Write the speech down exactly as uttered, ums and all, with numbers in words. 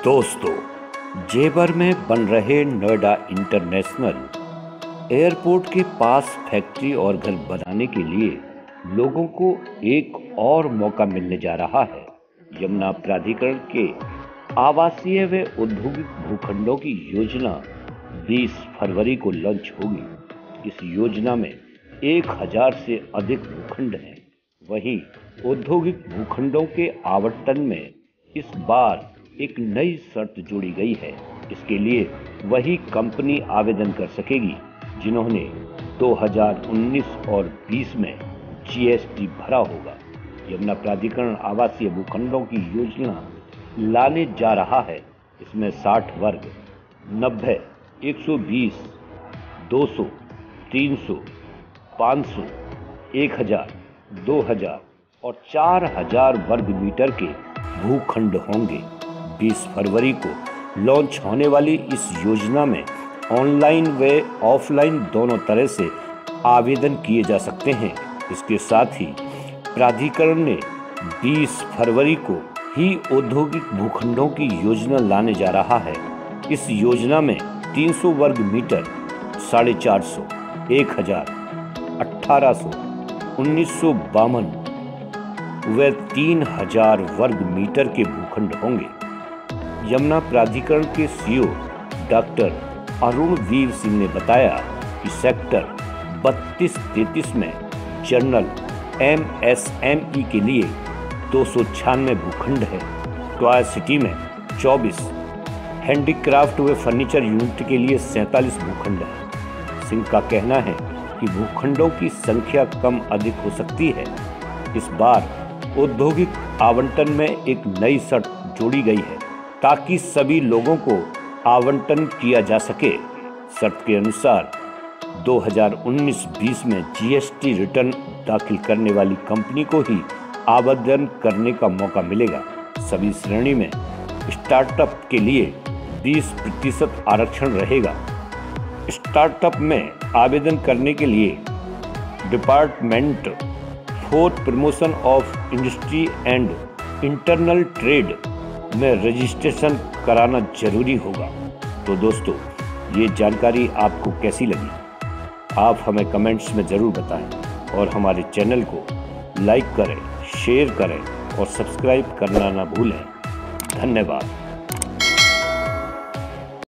दोस्तों, जेवर में बन रहे नोएडा इंटरनेशनल एयरपोर्ट के पास फैक्ट्री और घर बनाने के लिए लोगों को एक और मौका मिलने जा रहा है। यमुना प्राधिकरण के आवासीय व औद्योगिक भूखंडों की योजना बीस फरवरी को लॉन्च होगी। इस योजना में एक हजार से अधिक भूखंड हैं। वहीं औद्योगिक भूखंडों के आवंटन में इस बार एक नई शर्त जोड़ी गई है। इसके लिए वही कंपनी आवेदन कर सकेगी जिन्होंने दो हज़ार उन्नीस और बीस में जीएसटी भरा होगा। यमुना प्राधिकरण आवासीय भूखंडों की योजना लाने जा रहा है। इसमें साठ वर्ग, नब्बे, एक सौ बीस, दो सौ, तीन सौ, पाँच सौ, एक हज़ार, दो हज़ार और चार हज़ार वर्ग मीटर के भूखंड होंगे। बीस फरवरी को लॉन्च होने वाली इस योजना में ऑनलाइन व ऑफलाइन दोनों तरह से आवेदन किए जा सकते हैं। इसके साथ ही प्राधिकरण ने बीस फरवरी को ही औद्योगिक भूखंडों की योजना लाने जा रहा है। इस योजना में तीन सौ वर्ग मीटर, साढ़े चार सौ, एक हज़ार, अठारह सौ, उन्नीस सौ बावन व तीन हज़ार वर्ग मीटर के भूखंड होंगे। यमुना प्राधिकरण के सीईओ डॉक्टर अरुण वीर सिंह ने बताया कि सेक्टर बत्तीस तैंतीस में जनरल एमएसएमई के लिए दो सौ छियानवे भूखंड है। टॉय सिटी में चौबीस, हैंडीक्राफ्ट व फर्नीचर यूनिट के लिए सैंतालीस भूखंड है। सिंह का कहना है कि भूखंडों की संख्या कम अधिक हो सकती है। इस बार औद्योगिक आवंटन में एक नई शर्त जोड़ी गई है ताकि सभी लोगों को आवंटन किया जा सके। शर्त के अनुसार दो हज़ार उन्नीस बीस में जीएसटी रिटर्न दाखिल करने वाली कंपनी को ही आवेदन करने का मौका मिलेगा। सभी श्रेणी में स्टार्टअप के लिए बीस प्रतिशत आरक्षण रहेगा। स्टार्टअप में आवेदन करने के लिए department for promotion of industry and internal trade में रजिस्ट्रेशन कराना जरूरी होगा। तो दोस्तों, ये जानकारी आपको कैसी लगी? आप हमें कमेंट्स में ज़रूर बताएं और हमारे चैनल को लाइक करें, शेयर करें और सब्सक्राइब करना ना भूलें। धन्यवाद।